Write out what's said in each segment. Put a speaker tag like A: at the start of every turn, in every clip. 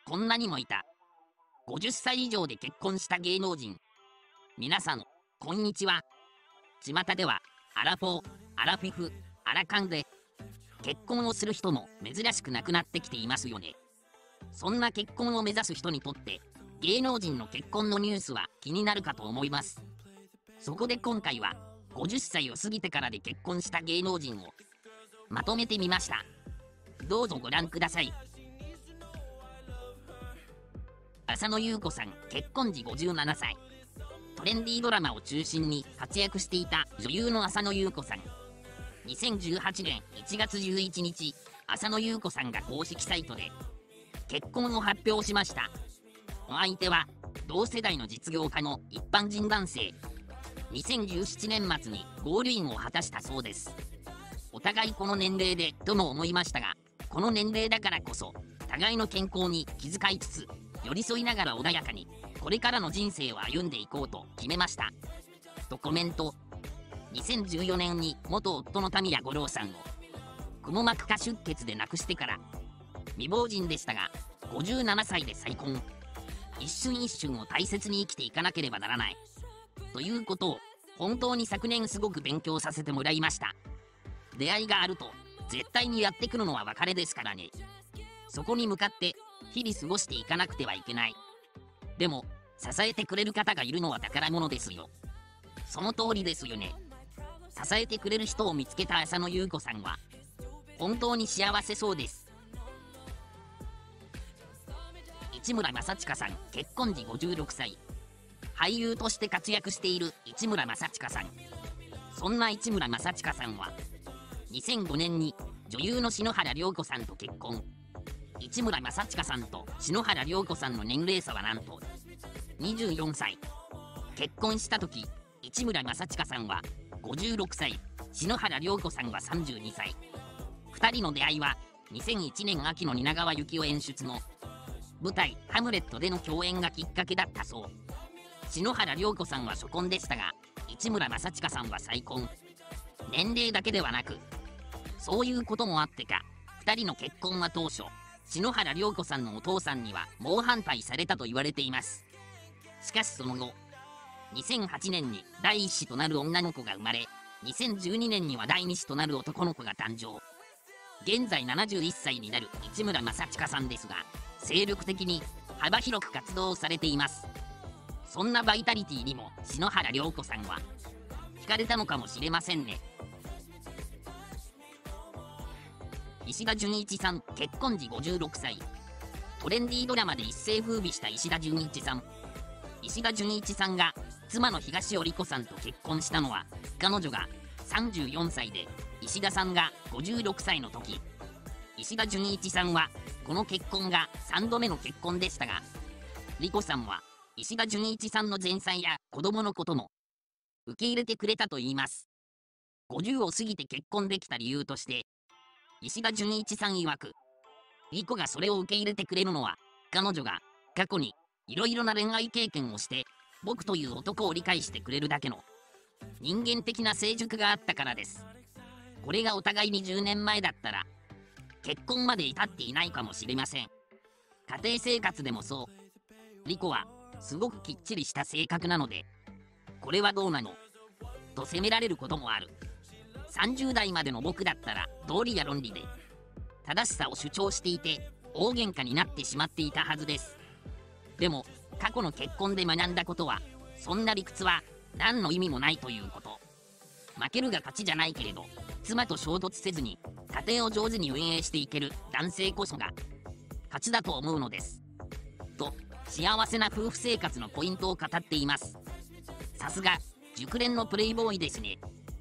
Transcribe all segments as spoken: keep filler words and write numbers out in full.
A: こんなにもいた。ごじゅっさい以上で結婚した芸能人。皆さん、こんにちは。巷では、アラフォー、アラフィフ、アラカンで、結婚をする人も珍しくなくなってきていますよね。そんな結婚を目指す人にとって、芸能人の結婚のニュースは気になるかと思います。そこで今回は、ごじゅっさいを過ぎてからで結婚した芸能人をまとめてみました。どうぞご覧ください。浅野ゆう子さん、結婚時ごじゅうななさい。トレンディードラマを中心に活躍していた女優の浅野ゆう子さん。にせんじゅうはちねんいちがつじゅういちにち、浅野ゆう子さんが公式サイトで結婚を発表しました。お相手は同世代の実業家の一般人男性。にせんじゅうななねんまつにゴールインを果たしたそうです。お互いこの年齢でとも思いましたが、この年齢だからこそ互いの健康に気遣いつつ寄り添いながら穏やかにこれからの人生を歩んでいこうと決めましたとコメント。にせんじゅうよねんに元夫の田宮五郎さんをくも膜下出血で亡くしてから未亡人でしたが、ごじゅうななさいで再婚。一瞬一瞬を大切に生きていかなければならないということを本当に昨年すごく勉強させてもらいました。出会いがあると絶対にやってくるのは別れですからね。そこに向かって日々過ごしていかなくてはいけない。でも支えてくれる方がいるのは宝物ですよ。その通りですよね。支えてくれる人を見つけた浅野ゆう子さんは本当に幸せそうです。市村正親さん、結婚時ごじゅうろくさい。俳優として活躍している市村正親さん。そんな市村正親さんはにせんごねんに女優の篠原涼子さんと結婚。市村正親さんと篠原涼子さんの年齢差はなんとにじゅうよんさい。結婚した時、市村正親さんはごじゅうろくさい、篠原涼子さんはさんじゅうにさい。ふたりの出会いはにせんいちねん秋の蜷川幸雄演出の舞台「ハムレット」での共演がきっかけだったそう。篠原涼子さんは初婚でしたが、市村正親さんは再婚。年齢だけではなく、そういうこともあってか、ふたりの結婚は当初、篠原涼子さんのお父さんには猛反対されたと言われています。しかしその後、にせんはちねんに第一子となる女の子が生まれ、にせんじゅうにねんには第二子となる男の子が誕生。現在ななじゅういっさいになる市村正親さんですが、精力的に幅広く活動をされています。そんなバイタリティにも篠原涼子さんは惹かれたのかもしれませんね。石田純一さん、結婚時ごじゅうろくさい。トレンディードラマで一世風靡した石田純一さん。石田純一さんが妻の東尾理子さんと結婚したのは、彼女がさんじゅうよんさいで石田さんがごじゅうろくさいの時。石田純一さんはこの結婚がさんどめの結婚でしたが、理子さんは石田純一さんの前妻や子供のことも受け入れてくれたといいます。ごじゅうを過ぎて結婚できた理由として、石田純一さん曰く、理子がそれを受け入れてくれるのは、彼女が過去にいろいろな恋愛経験をして僕という男を理解してくれるだけの人間的な成熟があったからです。これがお互いにじゅうねんまえだったら結婚まで至っていないかもしれません。家庭生活でもそう。リコはすごくきっちりした性格なので、これはどうなのと責められることもある。さんじゅうだいまでの僕だったら道理や論理で正しさを主張していて大喧嘩になってしまっていたはずです。でも過去の結婚で学んだことは、そんな理屈は何の意味もないということ。負けるが勝ちじゃないけれど、妻と衝突せずに家庭を上手に運営していける男性こそが勝ちだと思うのです。と幸せな夫婦生活のポイントを語っています。さすが熟練のプレイボーイですね。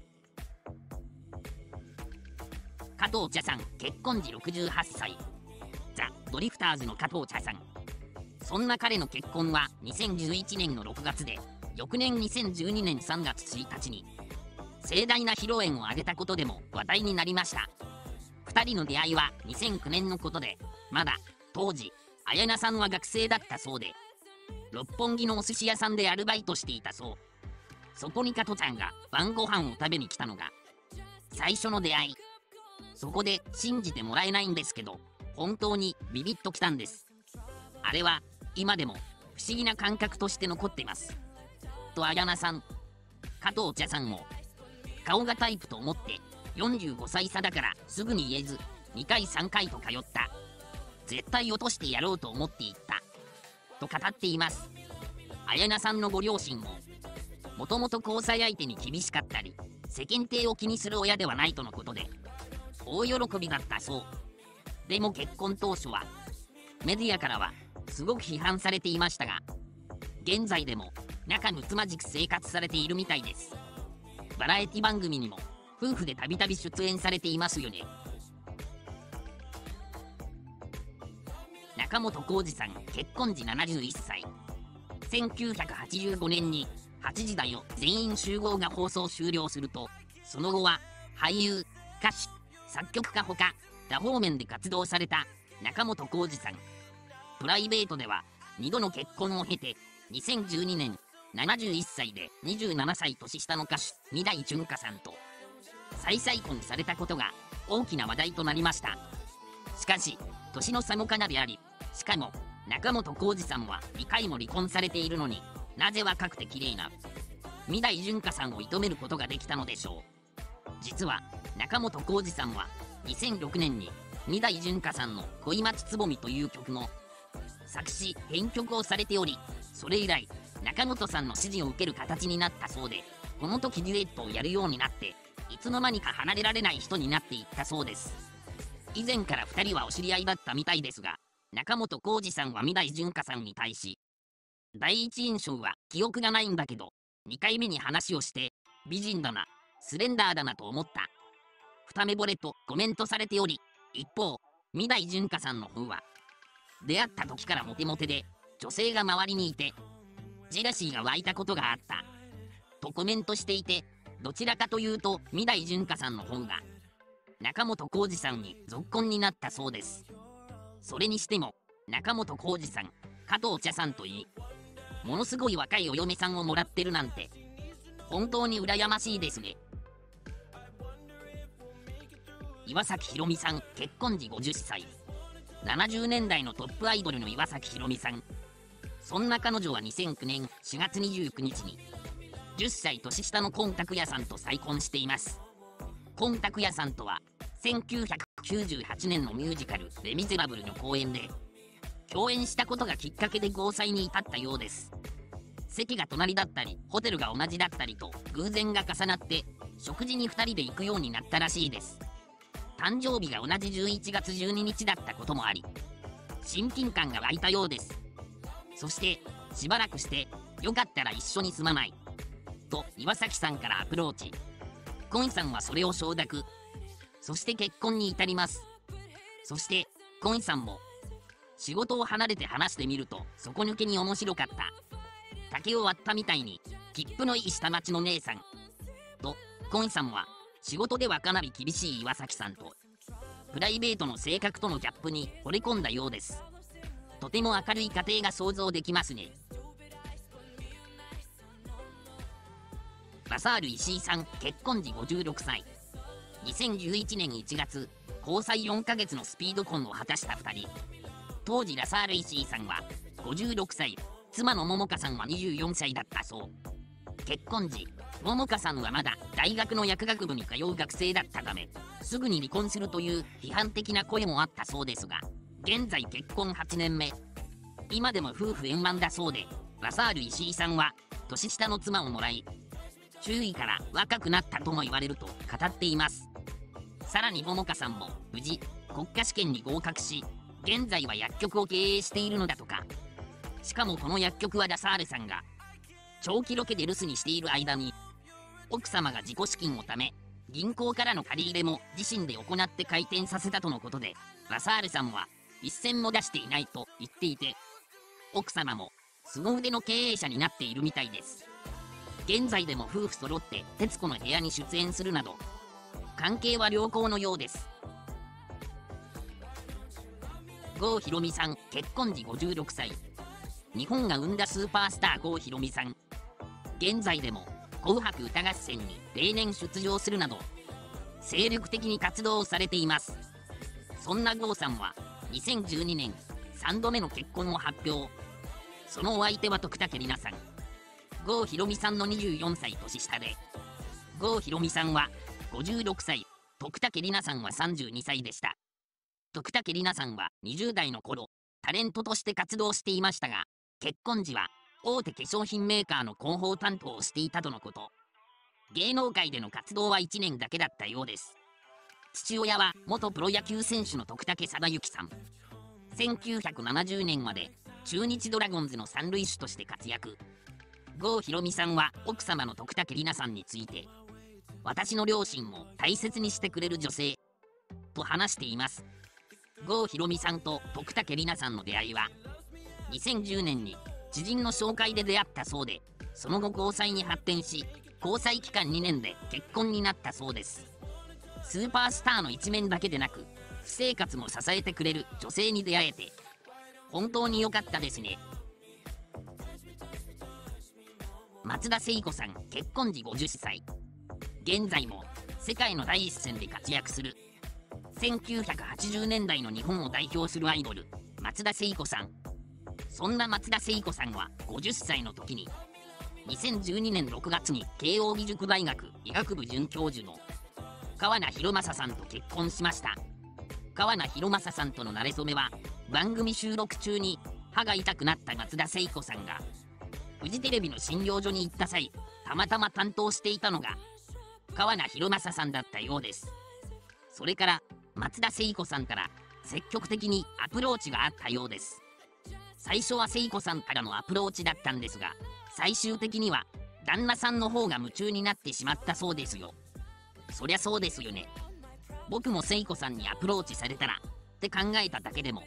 A: 加藤茶さん、結婚時ろくじゅうはっさい。ザ・ドリフターズの加藤茶さん。そんな彼の結婚はにせんじゅういちねんのろくがつで、翌年にせんじゅうにねんさんがつついたちに盛大な披露宴を挙げたことでも話題になりました。ふたりの出会いはにせんきゅうねんのことで、まだ当時綾菜さんは学生だったそうで、六本木のお寿司屋さんでアルバイトしていたそう。そこに加トちゃんが晩ご飯を食べに来たのが最初の出会い。そこで信じてもらえないんですけど、本当にビビッときたんです。 あれは今でも不思議な感覚として残ってます。と綾菜さん。加藤茶さんも、顔がタイプと思ってよんじゅうごさい差だからすぐに言えずにかいさんかいと通った。絶対落としてやろうと思っていった。と語っています。綾菜さんのご両親も、もともと交際相手に厳しかったり、世間体を気にする親ではないとのことで、大喜びだったそう。でも結婚当初は、メディアからはすごく批判されていましたが、現在でも仲睦まじく生活されているみたいです。バラエティ番組にも夫婦でたびたび出演されていますよね。中本浩二さん結婚時ななじゅういっさい。せんきゅうひゃくはちじゅうごねんにはちじだよ全員集合が放送終了すると、その後は俳優、歌手、作曲家ほか多方面で活動された中本浩二さん。プライベートではにどの結婚を経て、にせんじゅうにねんななじゅういっさいでにじゅうななさい年下の歌手三代純歌さんと再々婚されたことが大きな話題となりました。しかし年の差もかなりあり、しかも中本浩二さんはにかいも離婚されているのに、なぜ若くて綺麗な三代純歌さんを射止めることができたのでしょう。実は中本浩二さんはにせんろくねんに三代純歌さんの「恋町つぼみ」という曲の作詞編曲をされており、それ以来中本さんの指示を受ける形になったそうで、この時デュエットをやるようになっていつの間にか離れられない人になっていったそうです。以前からふたりはお知り合いだったみたいですが、中本浩二さんは三代純歌さんに対し、第一印象は記憶がないんだけど、にかいめに話をして美人だな、スレンダーだなと思った、二目惚れとコメントされており、一方三代純歌さんの方は、出会った時からモテモテで女性が周りにいてジェラシーが湧いたことがあったとコメントしていて、どちらかというと三代純歌さんの方が中本浩二さんに続婚になったそうです。それにしても中本浩二さん、加藤茶さんといい、ものすごい若いお嫁さんをもらってるなんて本当に羨ましいですね。岩崎宏美さん結婚時ごじゅっさい。ななじゅうねんだいのトップアイドルの岩崎宏美さん。そんな彼女はにせんきゅうねんしがつにじゅうくにちにじゅっさい年下の今拓也さんと再婚しています。今拓也さんとはせんきゅうひゃくきゅうじゅうはちねんのミュージカル「レ・ミゼラブル」の公演で共演したことがきっかけで交際に至ったようです。席が隣だったりホテルが同じだったりと偶然が重なって食事にふたりで行くようになったらしいです。誕生日が同じじゅういちがつじゅうににちだったこともあり、親近感が湧いたようです。そしてしばらくしてよかったら一緒に住まないと岩崎さんからアプローチ。今さんはそれを承諾。そして結婚に至ります。そして今さんも、仕事を離れて話してみると底抜けに面白かった、竹を割ったみたいに切符のいい下町の姉さんと、今さんは仕事ではかなり厳しい岩崎さんとプライベートの性格とのギャップに惚れ込んだようです。とても明るい家庭が想像できますね。ラサール石井さん結婚時ごじゅうろくさい。にせんじゅういちねんいちがつ、交際よんかげつのスピード婚を果たしたふたり。当時ラサール石井さんはごじゅうろくさい、妻の桃花さんはにじゅうよんさいだったそう。結婚時、桃花さんはまだ大学の薬学部に通う学生だったため、すぐに離婚するという批判的な声もあったそうですが、現在結婚はちねんめ。今でも夫婦円満だそうで、ラサール石井さんは年下の妻をもらい、周囲から若くなったとも言われると語っています。さらに桃花さんも無事国家試験に合格し、現在は薬局を経営しているのだとか。しかもこの薬局はラサールさんが長期ロケで留守にしている間に、奥様が自己資金をため銀行からの借り入れも自身で行って開店させたとのことで、ラサールさんは一銭も出していないと言っていて、奥様も凄腕の経営者になっているみたいです。現在でも夫婦揃って徹子の部屋に出演するなど関係は良好のようです。郷ひろみさん結婚時ごじゅうろくさい。日本が生んだスーパースター郷ひろみさん。現在でも紅白歌合戦に例年出場するなど精力的に活動をされています。そんな郷さんはにせんじゅうにねんさんどめの結婚を発表。そのお相手は徳武里奈さん。郷ひろみさんのにじゅうよんさい年下で、郷ひろみさんはごじゅうろくさい、徳武里奈さんはさんじゅうにさいでした。徳武里奈さんはにじゅうだいの頃、タレントとして活動していましたが、結婚時は大手化粧品メーカーの広報担当をしていたとのこと。芸能界での活動はいちねんだけだったようです。父親は元プロ野球選手の徳武貞之さん。せんきゅうひゃくななじゅうねんまで中日ドラゴンズの三塁手として活躍。郷ひろみさんは奥様の徳武里奈さんについて、私の両親も大切にしてくれる女性と話しています。郷ひろみさんと徳武里奈さんの出会いはにせんじゅうねんに知人の紹介で出会ったそうで、その後交際に発展し、交際期間にねんで結婚になったそうです。スーパースターの一面だけでなく、私生活も支えてくれる女性に出会えて本当に良かったですね。松田聖子さん、結婚時ごじゅっさい。現在も世界の第一線で活躍するせんきゅうひゃくはちじゅうねんだいの日本を代表するアイドル、松田聖子さん。そんな松田聖子さんはごじゅっさいの時ににせんじゅうにねんろくがつに慶應義塾大学医学部准教授の川名博正さんと結婚しました。川名博正さんとの馴れ初めは、番組収録中に歯が痛くなった松田聖子さんがフジテレビの診療所に行った際、たまたま担当していたのが川名博正さんだったようです。それから松田聖子さんから積極的にアプローチがあったようです。最初は聖子さんからのアプローチだったんですが、最終的には旦那さんの方が夢中になってしまったそうですよ。そりゃそうですよね。僕も聖子さんにアプローチされたらって考えただけでも。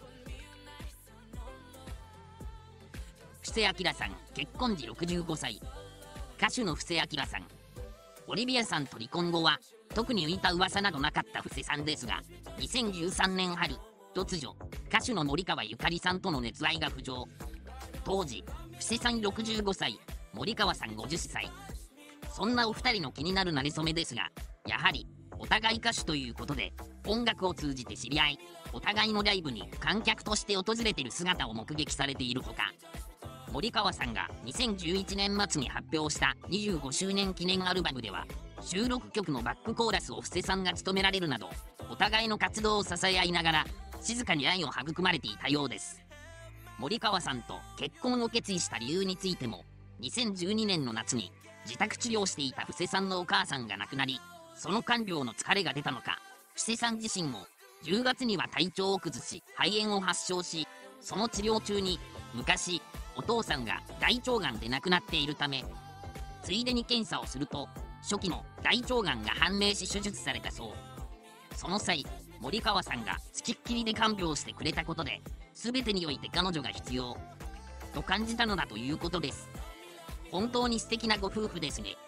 A: 布施明さん、結婚時ろくじゅうごさい。歌手の布施明さん。オリビアさんと離婚後は特に浮いた噂などなかった布施さんですが、にせんじゅうさんねん春、突如歌手の森川ゆかりさんとの熱愛が浮上。当時布施さんろくじゅうごさい、森川さんごじゅっさい。そんなお二人の気になる馴れ初めですが、やはりお互い歌手ということで、音楽を通じて知り合い、お互いのライブに観客として訪れている姿を目撃されているほか、森川さんがにせんじゅういちねんまつに発表したにじゅうごしゅうねん記念アルバムでは、収録曲のバックコーラスを布施さんが務められるなど、お互いの活動を支え合いながら静かに愛を育まれていたようです。森川さんと結婚を決意した理由についても、にせんじゅうにねんの夏に自宅治療していた布施さんのお母さんが亡くなり、その看病の疲れが出たのか、布施さん自身もじゅうがつには体調を崩し肺炎を発症し、その治療中に昔お父さんが大腸がんで亡くなっているため、ついでに検査をすると初期の大腸がんが判明し手術されたそう。その際森川さんが付きっきりで看病してくれたことで、全てにおいて彼女が必要と感じたのだということです。本当に素敵なご夫婦ですね。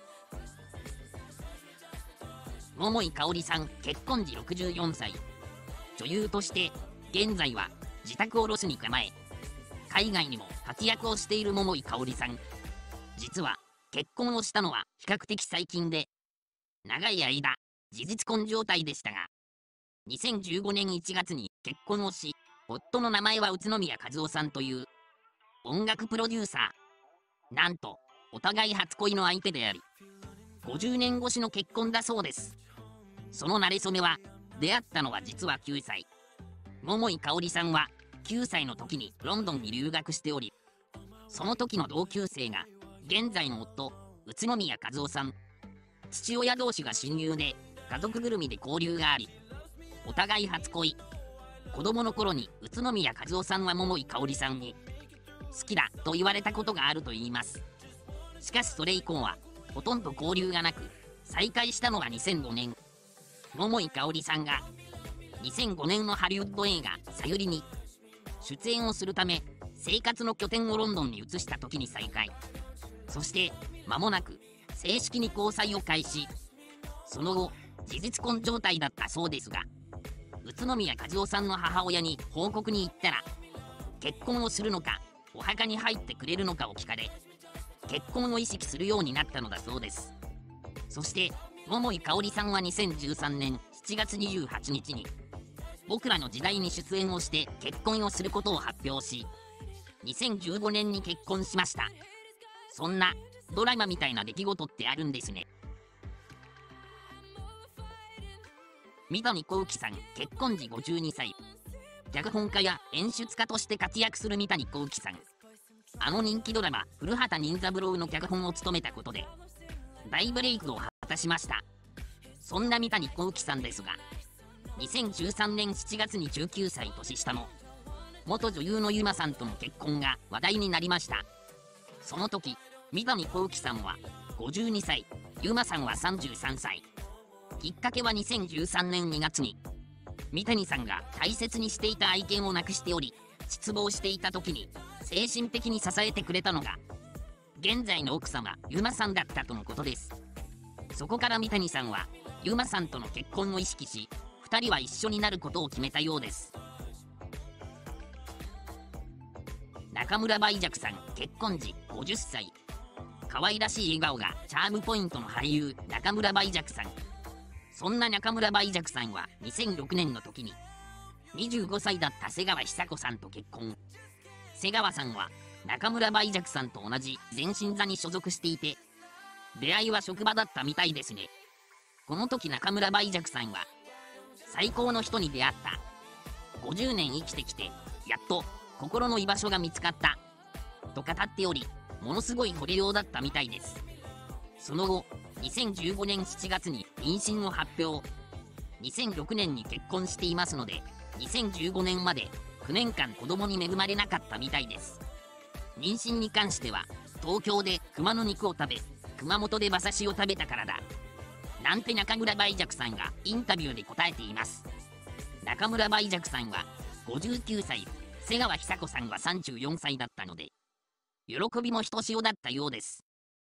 A: 桃井かおりさん、結婚時ろくじゅうよんさい。女優として現在は自宅をロスに構え、海外にも活躍をしている桃井かおりさん。実は結婚をしたのは比較的最近で、長い間事実婚状態でしたが、にせんじゅうごねんいちがつに結婚をし、夫の名前は宇都宮和夫さんという音楽プロデューサー。なんとお互い初恋の相手であり、ごじゅうねんごしの結婚だそうです。その馴れ初めは、出会ったのは実はきゅうさい。桃井かおりさんはきゅうさいの時にロンドンに留学しており、その時の同級生が現在の夫、宇都宮和夫さん。父親同士が親友で家族ぐるみで交流があり、お互い初恋。子供の頃に宇都宮和夫さんは桃井かおりさんに好きだと言われたことがあるといいます。しかしそれ以降はほとんど交流がなく、再会したのがにせんごねん。桃井かおりさんがにせんごねんのハリウッド映画「さゆり」に出演をするため、生活の拠点をロンドンに移した時に再会。そして間もなく正式に交際を開始。その後事実婚状態だったそうですが、宇都宮和夫さんの母親に報告に行ったら、結婚をするのかお墓に入ってくれるのかを聞かれ、結婚を意識するようになったのだそうです。そして桃井かおりさんはにせんじゅうさんねんしちがつにじゅうはちにちに僕らの時代に出演をして結婚をすることを発表し、にせんじゅうごねんに結婚しました。そんなドラマみたいな出来事ってあるんですね。三谷幸喜さん、結婚時ごじゅうにさい。脚本家や演出家として活躍する三谷幸喜さん。あの人気ドラマ「古畑任三郎」の脚本を務めたことで大ブレイクを果たしました。そんな三谷幸喜さんですが、にせんじゅうさんねんしちがつにじゅうきゅうさい年下の元女優のゆまさんとの結婚が話題になりました。その時三谷幸喜さんはごじゅうにさい、ゆまさんはさんじゅうさんさい。きっかけはにせんじゅうさんねんにがつに三谷さんが大切にしていた愛犬を亡くしており、失望していた時に精神的に支えてくれたのが現在の奥様ゆまさんだったとのことです。そこから三谷さんはゆまさんとの結婚を意識し、ふたりは一緒になることを決めたようです。中村梅雀さん、結婚時ごじゅっさい。可愛らしい笑顔がチャームポイントの俳優中村梅雀さん。そんな中村梅雀さんはにせんろくねんの時ににじゅうごさいだった瀬川久子さんと結婚。瀬川さんは中村梅雀さんと同じ前進座に所属していて、出会いは職場だったみたいですね。この時中村梅雀さんは最高の人に出会った。ごじゅうねん生きてきてやっと心の居場所が見つかったと語っており、ものすごい惚れようだったみたいです。その後にせんじゅうごねんしちがつに妊娠を発表。にせんろくねんに結婚していますので、にせんじゅうごねんまできゅうねんかん子供に恵まれなかったみたいです。妊娠に関しては東京で熊の肉を食べ、熊本で馬刺しを食べたからだなんて中村梅雀さんがインタビューで答えています。中村梅雀さんはごじゅうきゅうさい、瀬川久子さんはさんじゅうよんさいだったので、喜びもひとしおだったようです。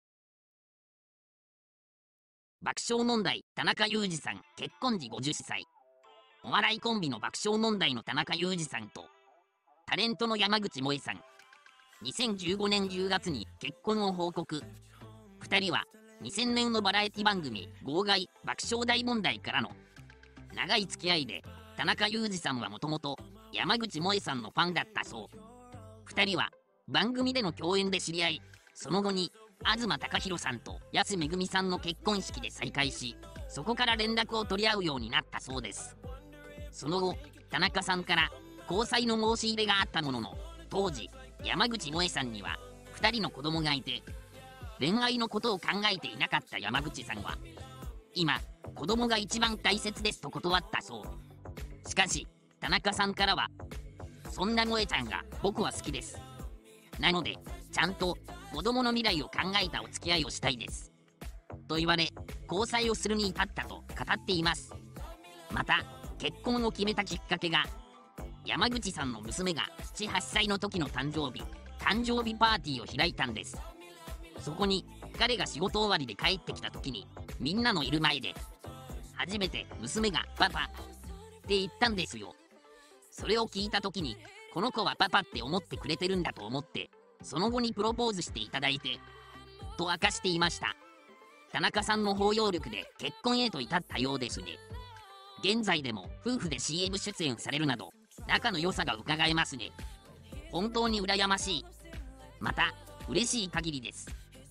A: 爆笑問題田中裕二さん、結婚時ごじゅっさい。お笑いコンビの爆笑問題の田中裕二さんとタレントの山口萌さん、にせんじゅうごねんじゅうがつに結婚を報告。ふたりはにせんねんのバラエティ番組「号外爆笑大問題」からの長い付き合いで、田中裕二さんはもともと山口萌さんのファンだったそう。ふたりは番組での共演で知り合い、その後に東貴博さんと安めぐみさんの結婚式で再会し、そこから連絡を取り合うようになったそうです。その後田中さんから交際の申し入れがあったものの、当時山口萌さんにはふたりの子供がいて、恋愛のことを考えていなかった山口さんは、今子供が一番大切ですと断ったそう。しかし田中さんからは、そんな萌ちゃんが僕は好きです、なのでちゃんと子供の未来を考えたお付き合いをしたいですと言われ、交際をするに至ったと語っています。また結婚を決めたきっかけが、山口さんの娘がななはっさいの時の誕生日誕生日パーティーを開いたんです。そこに彼が仕事終わりで帰ってきた時に、みんなのいる前で初めて娘がパパって言ったんですよ。それを聞いた時に、この子はパパって思ってくれてるんだと思って、その後にプロポーズしていただいてと明かしていました。田中さんの包容力で結婚へと至ったようですね。現在でも夫婦で シーエム 出演されるなど仲の良さが伺えますね。本当に羨ましい、また嬉しい限りです。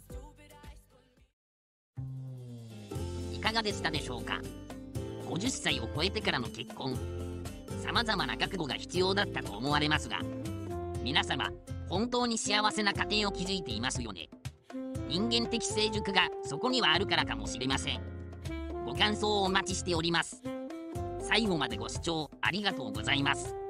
A: いかがでしたでしょうか。ごじゅっさいを超えてからの結婚、さまざまな覚悟が必要だったと思われますが、皆様本当に幸せな家庭を築いていますよね。人間的成熟がそこにはあるからかもしれません。ご感想をお待ちしております。最後までご視聴ありがとうございます。